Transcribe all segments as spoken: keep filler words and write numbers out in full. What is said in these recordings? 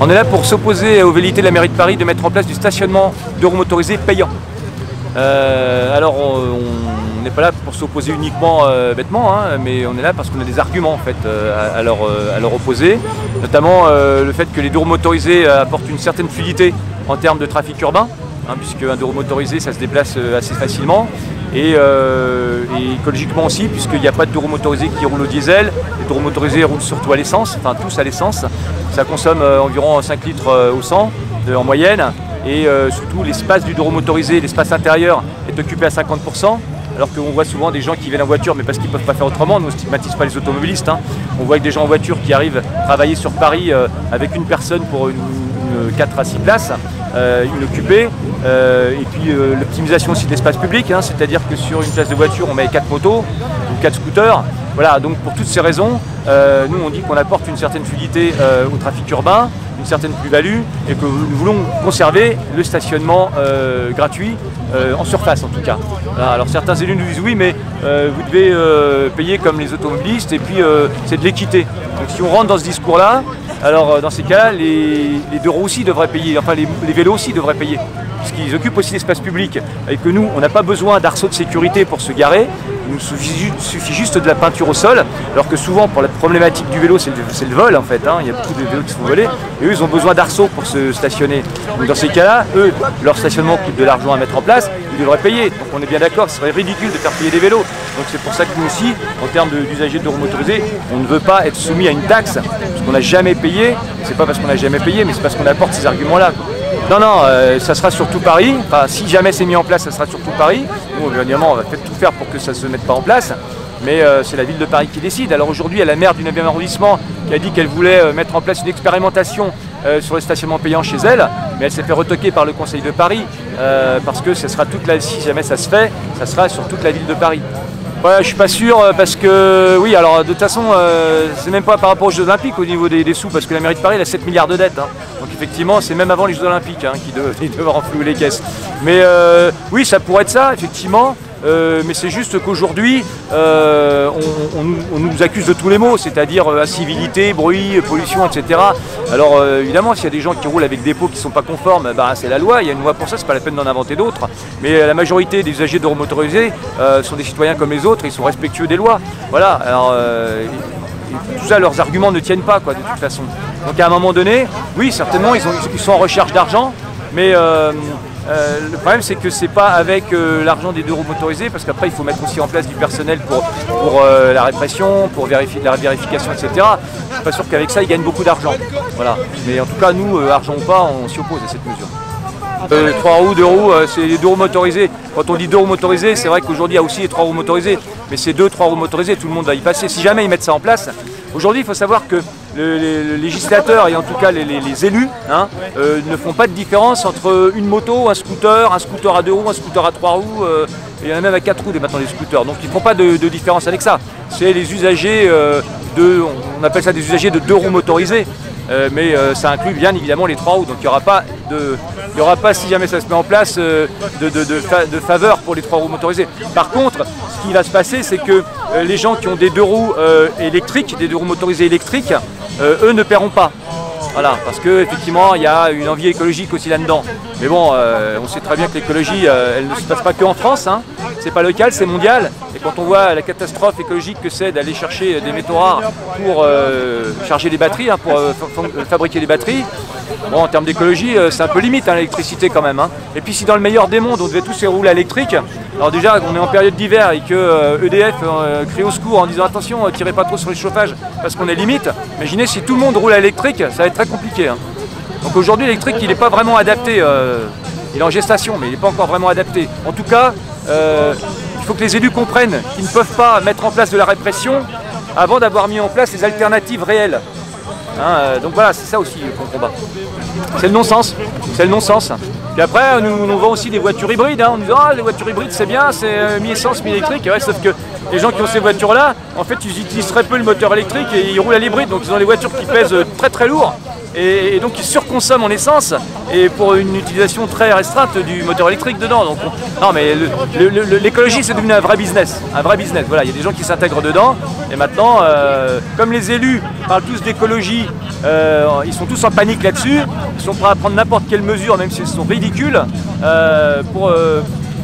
On est là pour s'opposer aux velléités de la mairie de Paris de mettre en place du stationnement d'euromotorisés payant. Euh, alors on n'est pas là pour s'opposer uniquement euh, bêtement, hein, mais on est là parce qu'on a des arguments en fait euh, à, à, leur, euh, à leur opposer, notamment euh, le fait que les deux roues motorisées apportent une certaine fluidité en termes de trafic urbain, hein, puisque un deux roues motorisé ça se déplace assez facilement, et, euh, et écologiquement aussi, puisqu'il n'y a pas de deux roues motorisés qui roulent au diesel, les deux roues motorisés roulent surtout à l'essence, enfin tous à l'essence, ça consomme euh, environ cinq litres euh, au cent de, en moyenne. Et euh, surtout l'espace du deux roues motorisé, l'espace intérieur est occupé à cinquante pour cent, alors qu'on voit souvent des gens qui viennent en voiture, mais parce qu'ils ne peuvent pas faire autrement. Nous ne stigmatise pas les automobilistes, hein. On voit que des gens en voiture qui arrivent travailler sur Paris euh, avec une personne pour une, une quatre à six places, euh, inoccupée, euh, et puis euh, l'optimisation aussi de l'espace public, hein, c'est-à-dire que sur une place de voiture on met quatre motos ou quatre scooters. Voilà, donc pour toutes ces raisons, euh, nous on dit qu'on apporte une certaine fluidité euh, au trafic urbain, une certaine plus-value, et que nous voulons conserver le stationnement euh, gratuit euh, en surface en tout cas. Voilà, alors certains élus nous disent oui, mais euh, vous devez euh, payer comme les automobilistes, et puis euh, c'est de l'équité. Donc si on rentre dans ce discours-là, alors dans ces cas-là, les, les deux roues aussi devraient payer, enfin les, les vélos aussi devraient payer, puisqu'ils occupent aussi l'espace public, et que nous, on n'a pas besoin d'arceaux de sécurité pour se garer. Il nous suffit, suffit juste de la peinture au sol, alors que souvent pour la problématique du vélo c'est le, le vol en fait, hein. Il y a beaucoup de vélos qui se font voler, et eux ils ont besoin d'arceaux pour se stationner. Donc dans ces cas-là, eux, leur stationnement coûte de l'argent à mettre en place, ils devraient payer. Donc on est bien d'accord, ce serait ridicule de faire payer des vélos. Donc c'est pour ça que nous aussi, en termes d'usagers de, de roues motorisées, on ne veut pas être soumis à une taxe, parce qu'on n'a jamais payé. C'est pas parce qu'on n'a jamais payé, mais c'est parce qu'on apporte ces arguments-là. Non, non, euh, ça sera surtout Paris. Enfin, si jamais c'est mis en place, ça sera surtout Paris. Nous, évidemment, on va peut-être tout faire pour que ça ne se mette pas en place. Mais euh, c'est la ville de Paris qui décide. Alors aujourd'hui, il y a la maire du neuvième arrondissement qui a dit qu'elle voulait euh, mettre en place une expérimentation euh, sur le stationnement payant chez elle. Mais elle s'est fait retoquer par le Conseil de Paris euh, parce que ça sera toute la, si jamais ça se fait, ça sera sur toute la ville de Paris. Ouais, je suis pas sûr parce que, oui, alors de toute façon, euh, c'est même pas par rapport aux Jeux Olympiques au niveau des, des sous, parce que la mairie de Paris elle a sept milliards de dettes. Hein. Donc effectivement, c'est même avant les Jeux Olympiques hein, qu'ils doivent, doivent renflouer les caisses. Mais euh, oui, ça pourrait être ça, effectivement. Euh, mais c'est juste qu'aujourd'hui, euh, on, on, on nous accuse de tous les maux, c'est-à-dire euh, incivilité, bruit, pollution, et cetera. Alors euh, évidemment, s'il y a des gens qui roulent avec des pots qui ne sont pas conformes, bah, c'est la loi, il y a une loi pour ça, c'est pas la peine d'en inventer d'autres. Mais euh, la majorité des usagers de roues motorisées euh, sont des citoyens comme les autres, ils sont respectueux des lois. Voilà, alors euh, et, et tout ça, leurs arguments ne tiennent pas, quoi, de toute façon. Donc à un moment donné, oui, certainement, ils, ont, ils sont en recherche d'argent, mais... Euh, Euh, le problème c'est que c'est pas avec euh, l'argent des deux roues motorisées, parce qu'après il faut mettre aussi en place du personnel pour, pour euh, la répression, pour vérifier la vérification, et cetera. Je suis pas sûr qu'avec ça ils gagnent beaucoup d'argent. Voilà. Mais en tout cas nous, euh, argent ou pas, on s'y oppose à cette mesure. Euh, trois roues, deux roues, euh, c'est les deux roues motorisées. Quand on dit deux roues motorisées, c'est vrai qu'aujourd'hui il y a aussi les trois roues motorisées, mais c'est deux, trois roues motorisées, tout le monde va y passer. Si jamais ils mettent ça en place, aujourd'hui il faut savoir que le, le, le législateur et en tout cas les, les, les élus hein, euh, ne font pas de différence entre une moto, un scooter, un scooter à deux roues, un scooter à trois roues, euh, et il y en a même à quatre roues maintenant les scooters. Donc ils ne font pas de, de différence avec ça. C'est les usagers euh, de, on appelle ça des usagers de deux roues motorisées. Euh, mais euh, ça inclut bien évidemment les trois roues, donc il n'y aura pas, de, il y aura pas, si jamais ça se met en place, euh, de, de, de, fa de faveur pour les trois roues motorisées. Par contre, ce qui va se passer, c'est que euh, les gens qui ont des deux roues euh, électriques, des deux roues motorisées électriques, euh, eux ne paieront pas. Voilà, parce qu'effectivement, il y a une envie écologique aussi là-dedans. Mais bon, euh, on sait très bien que l'écologie, euh, elle ne se passe pas qu'en France, hein. C'est pas local, c'est mondial. Et quand on voit la catastrophe écologique que c'est d'aller chercher des métaux rares pour euh, charger les batteries, hein, pour euh, fa fabriquer les batteries, bon, en termes d'écologie, euh, c'est un peu limite hein, l'électricité quand même. Hein. Et puis si dans le meilleur des mondes, on devait tous rouler à l'électrique, alors déjà, on est en période d'hiver et que euh, E D F euh, crie au secours en disant attention, euh, tirez pas trop sur les chauffages parce qu'on est limite. Imaginez si tout le monde roule à l'électrique, ça va être très compliqué. Hein. Donc aujourd'hui, l'électrique, il n'est pas vraiment adapté. Euh, il est en gestation, mais il n'est pas encore vraiment adapté. En tout cas, euh, il faut que les élus comprennent qu'ils ne peuvent pas mettre en place de la répression avant d'avoir mis en place les alternatives réelles. Hein, euh, donc voilà, c'est ça aussi qu'on combat. C'est le non-sens. C'est le non-sens. Puis après, nous, on vend aussi des voitures hybrides. Hein, on nous dit ah, les voitures hybrides, c'est bien, c'est euh, mi-essence, mi-électrique. Ouais, sauf que les gens qui ont ces voitures-là, en fait, ils utilisent très peu le moteur électrique et ils roulent à l'hybride. Donc ils ont des voitures qui pèsent très très lourd. Et, et donc ils surconsomment en essence et pour une utilisation très restreinte du moteur électrique dedans. Donc on... non mais l'écologie c'est devenu un vrai business, un vrai business. Voilà, il y a des gens qui s'intègrent dedans et maintenant, euh, comme les élus parlent tous d'écologie, euh, ils sont tous en panique là-dessus, ils sont prêts à prendre n'importe quelle mesure, même si elles sont ridicules, euh, pour, euh,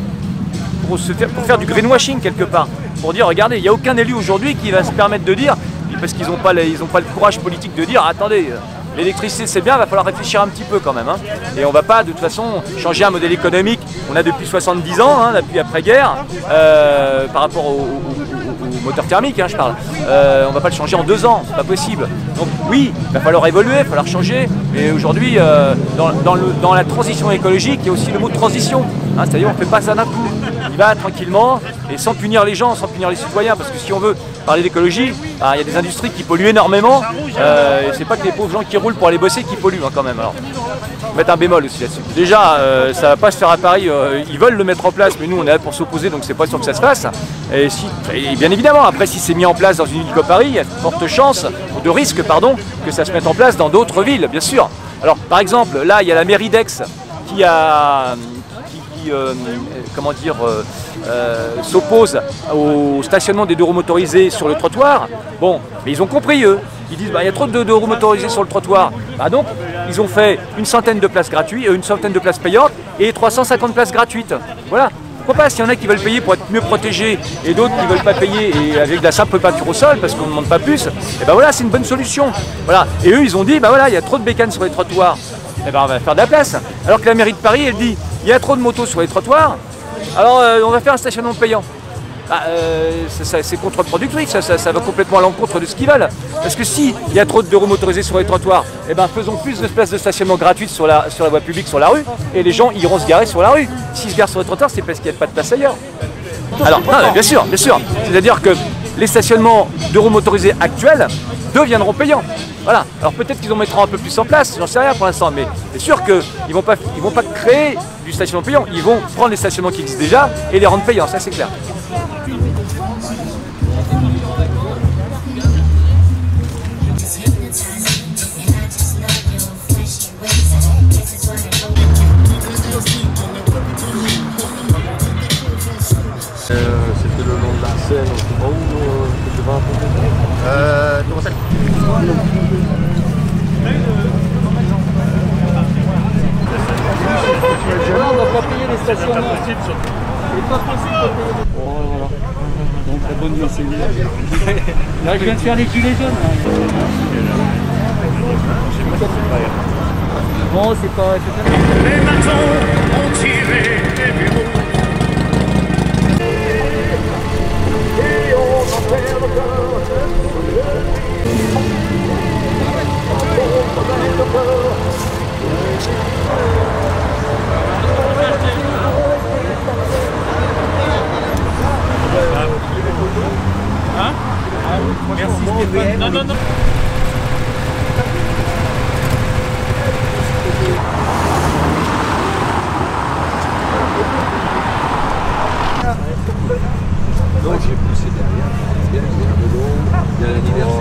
pour, se faire, pour faire du greenwashing quelque part. Pour dire, regardez, il n'y a aucun élu aujourd'hui qui va se permettre de dire, parce qu'ils n'ont pas, pas le courage politique de dire, attendez, l'électricité c'est bien, il va falloir réfléchir un petit peu quand même. Hein. Et on ne va pas de toute façon changer un modèle économique, on a depuis soixante-dix ans, hein, depuis après-guerre, euh, par rapport au, au, au moteur thermique, hein, je parle. Euh, on ne va pas le changer en deux ans, c'est pas possible. Donc oui, il va falloir évoluer, il va falloir changer. Et aujourd'hui, euh, dans, dans, dans la transition écologique, il y a aussi le mot transition. Hein, c'est-à-dire on ne fait pas ça d'un coup. Il va tranquillement et sans punir les gens, sans punir les citoyens, parce que si on veut parler d'écologie, bah, il y a des industries qui polluent énormément, euh, et c'est pas que les pauvres gens qui roulent pour aller bosser qui polluent hein, quand même. Alors, mettre un bémol aussi là-dessus. Déjà, euh, ça va pas se faire à Paris, euh, ils veulent le mettre en place, mais nous on est là pour s'opposer, donc c'est pas sûr que ça se fasse. Et, si, et bien évidemment, après si c'est mis en place dans une ville comme Paris, il y a de fortes chances, ou de risques pardon, que ça se mette en place dans d'autres villes, bien sûr. Alors par exemple, là il y a la mairie d'Aix qui a... Qui, euh, comment dire, euh, euh, s'oppose au stationnement des deux roues motorisés sur le trottoir. Bon, mais ils ont compris eux. Ils disent bah, il y a trop de deux roues motorisés sur le trottoir. Bah, donc ils ont fait une centaine de places gratuites, euh, une centaine de places payantes et trois cent cinquante places gratuites. Voilà. Pourquoi pas, s'il y en a qui veulent payer pour être mieux protégés et d'autres qui ne veulent pas payer et avec de la simple peinture au sol parce qu'on ne demande pas plus, et ben voilà, c'est une bonne solution. Voilà. Et eux ils ont dit bah voilà, il y a trop de bécanes sur les trottoirs. Et ben on va faire de la place. Alors que la mairie de Paris elle dit il y a trop de motos sur les trottoirs, alors euh, on va faire un stationnement payant. Bah, euh, c'est contre-productif, ça, ça, ça va complètement à l'encontre de ce qu'ils veulent. Parce que si il y a trop de deux roues motorisés sur les trottoirs, eh ben faisons plus de places de stationnement gratuites sur la, sur la voie publique, sur la rue, et les gens iront se garer sur la rue. S'ils se garent sur les trottoirs, c'est parce qu'il n'y a pas de place ailleurs. Alors, non, bien sûr, bien sûr. C'est-à-dire que les stationnements de roues motorisés actuels deviendront payants. Voilà. Alors peut-être qu'ils en mettront un peu plus en place, j'en sais rien pour l'instant, mais c'est sûr qu'ils ne vont pas, ils vont pas créer du stationnement payant, ils vont prendre les stationnements qui existent déjà et les rendre payants, ça c'est clair. Euh, c'était le long de la Seine, on sait pas où, euh, c'était devant un peu. Euh, numéro sept. On ne va pas payer les stationnements. Il n'est pas possible de payer les... Oh, voilà. Donc la bonne idée, c'est une... Là, je viens de faire les gilets jaunes. Bon, c'est pas... Les maçons ont tiré les bureaux. Et on en perd le cœur. Hein? Merci Stéphane. Non, non, non. Donc j'ai poussé derrière. Il y a un vélo, il y a l'anniversaire.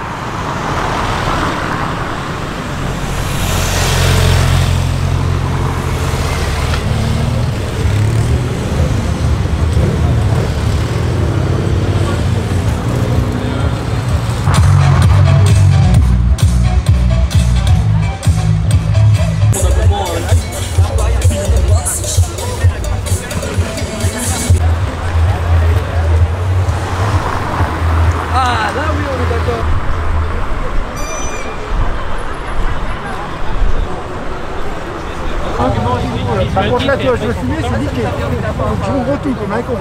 Par contre là, toi, je veux fumer, c'est niqué. Donc je m'ouvre tout comme un con.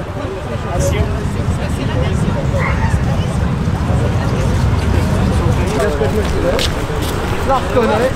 Je la reconnais.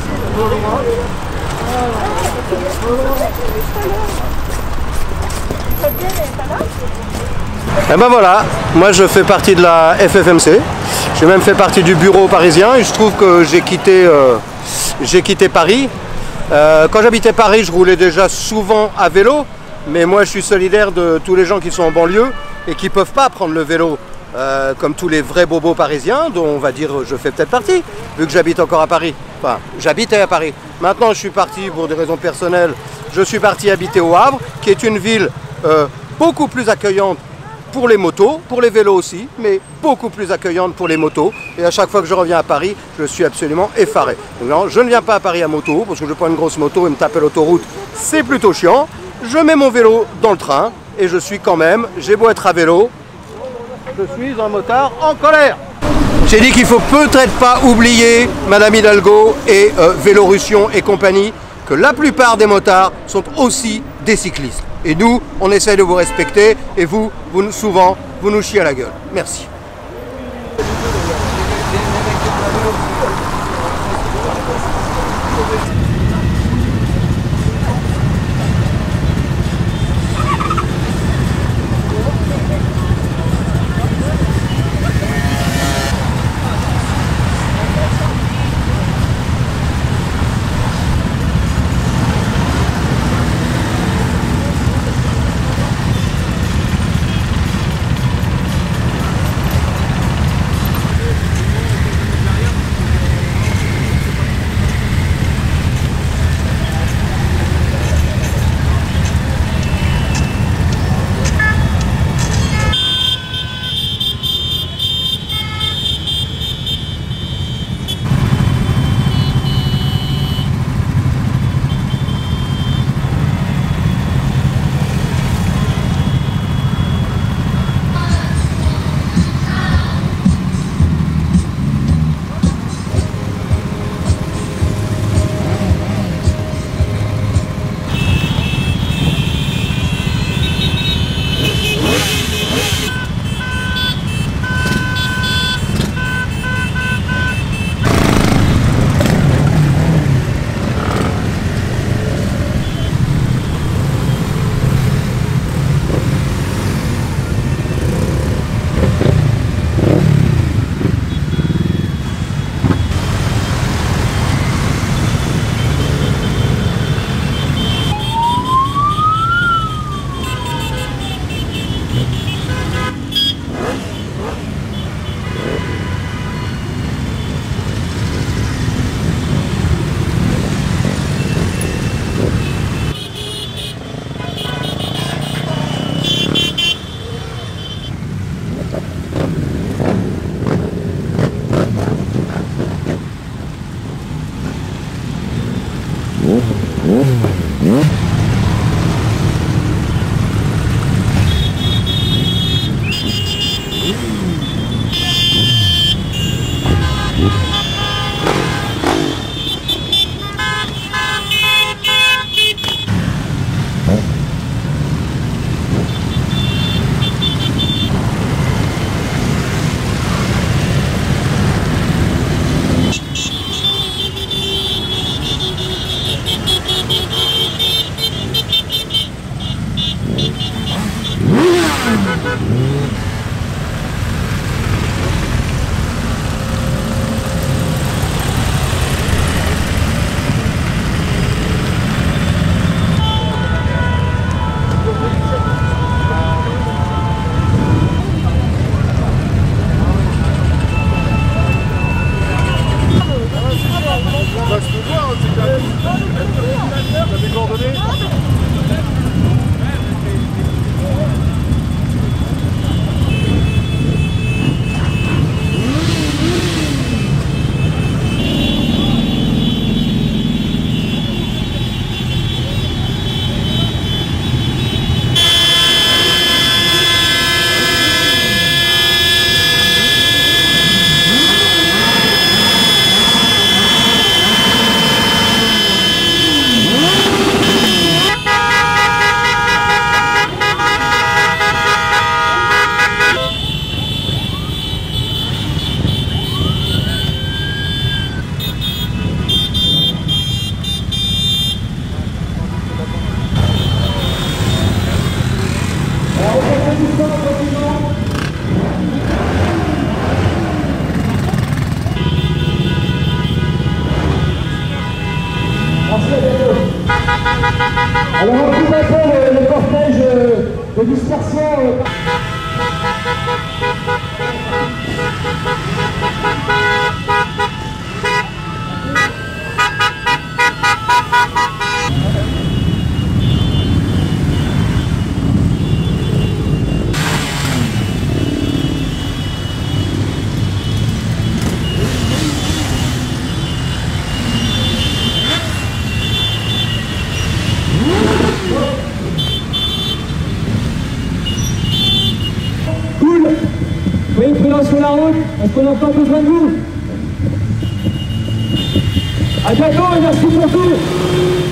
Et ben voilà, moi je fais partie de la F F M C. J'ai même fait partie du bureau parisien et je trouve que j'ai quitté, euh, j'ai quitté Paris. Euh, quand j'habitais Paris, je roulais déjà souvent à vélo, mais moi je suis solidaire de tous les gens qui sont en banlieue et qui ne peuvent pas prendre le vélo, euh, comme tous les vrais bobos parisiens, dont on va dire je fais peut-être partie, vu que j'habite encore à Paris. Enfin, j'habitais à Paris. Maintenant je suis parti pour des raisons personnelles, je suis parti habiter au Havre, qui est une ville euh, beaucoup plus accueillante pour les motos, pour les vélos aussi, mais beaucoup plus accueillante pour les motos. Et à chaque fois que je reviens à Paris, je suis absolument effaré. Donc non, je ne viens pas à Paris à moto, parce que je prends une grosse moto et me taper l'autoroute, c'est plutôt chiant. Je mets mon vélo dans le train, et je suis quand même, j'ai beau être à vélo, je suis un motard en colère. J'ai dit qu'il faut peut-être pas oublier, Madame Hidalgo et euh, Vélorussion et compagnie, que la plupart des motards sont aussi des cyclistes. Et nous, on essaye de vous respecter, et vous, vous souvent, vous nous chiez à la gueule. Merci. Alors on trouve un peu le, le cortège de dispersion. Soyez prudents sur la route, parce qu'on a encore besoin de vous. A bientôt et merci pour tout.